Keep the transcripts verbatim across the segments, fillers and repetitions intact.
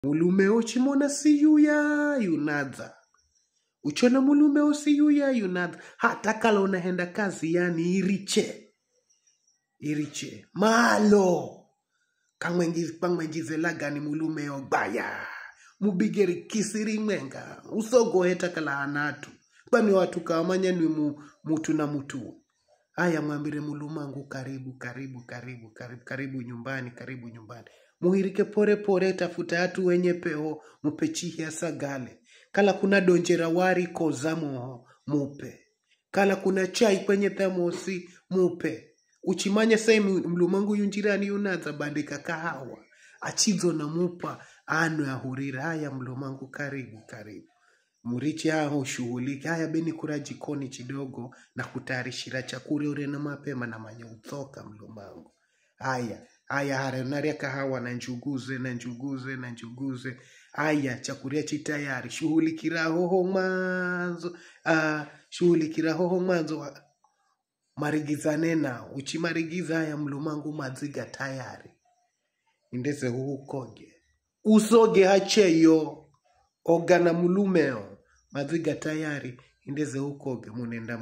Mulume ochimona siyuya yunadha. Uchona mulume osiyuya yunadha. Hata kala unaenda kazi yani iriche. Iriche. Malo. Kangwengize lagani mulume ogbaya. Mubigeri kisiri mwenga. Usogo heta kala anatu. Bani watu kawamanya ni mu, mutu na mutu. Aya mwambire mulumangu karibu, karibu, karibu, karibu, karibu nyumbani, karibu nyumbani. Muhirike pore pore tafuta hatu wenye peo mupechihi ya sagale. Kala kuna donjera wari kozamo mupe. Kala kuna chai kwenye thamosi mupe. Uchimanya sai mlumangu yunjirani yunaza bandika kahawa. Achizo na mupa anu ya hurira. Haya mlumangu karibu, karibu. Murichi hao shughuliki. Haya beni kura jikoni chidogo na kutarishira chakuri ure na mapema na manya uthoka mlumangu. Haya. Aya harenaria kahawa na njuguze na njuguze na njuguze. Aya chakuria chitayari. Shuhuli kira hoho manzo. Uh, shuhuli kira hoho manzo. Marigiza nena. Uchi marigiza haya mlumangu maziga tayari. Indeze huu koge. Usoge hacheyo. Ogana mulumeo. Maziga tayari. Indeze ukoge, munenda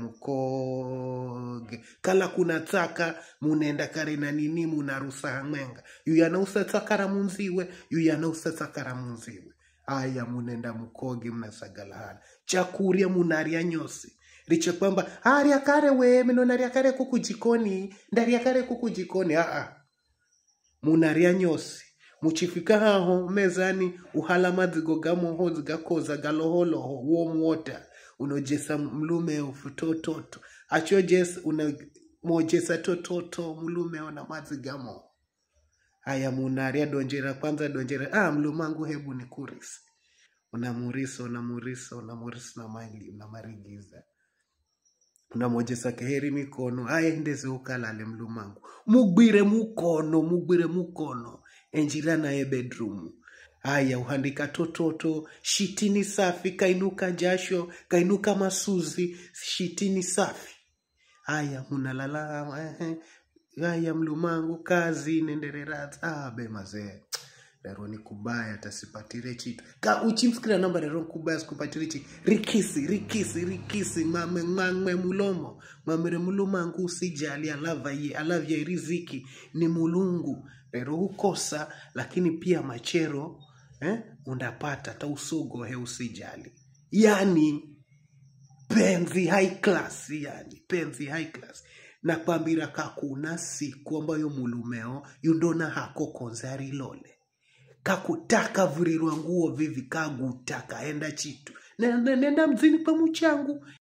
mukoge. Kala kuna taka, munenda kare na nini munarusa hamwenga. Yuyana usa takara munziwe, yuyana usa takara munziwe. Aya munenda mukoge, munasagalahana. Chakuria munaria nyosi. Riche kwamba, aria kare we, mino naria kare kuku jikoni, ndaria kare kuku jikoni, aa. Munaria nyosi. Muchifika haho, mezani, uhala madzigo gamo hozi gakoza galoholoho, warm water. Unojesa mlume ufutototo. Acho jes unamojesa tototo mlume ona mazigamo. Haya munaria donjera kwanza donjera. Ah mlumangu hebu ni kurisi. Unamurisa, unamurisa, unamurisa na maili, unamarigiza. Unamojesa keheri mikono. Haya ndeze ukalale mlumangu. Mubire mukono, mubire mukono. Enjira na e bedroom. Aya uhandika tototo, shitini safi, kainuka jasho, kainuka masuzi, shitini safi. Aya munalala, aya mlumangu, kazi, nendereraza, ah be mazee. Daroni kubaya, tasipatire chitu. Ka uchimskira namba daroni kubaya, sikupatire chitu. Rikisi, rikisi, rikisi, mame, mame mulomo. Mamere mulumangu usijali, alava ye, alavya riziki, ni mulungu. Pero hukosa, lakini pia machero, eh, undapata, ta usogo he usijali. Yani, penzi high class, yani, penzi high class. Na kwambira kakuna siku ambayo mulumeo, yundona hako konzari lole. Kakutaka virirwa nguo vivi, kagutaka, enda chitu. Nenda, nenda mzini pa muchangu.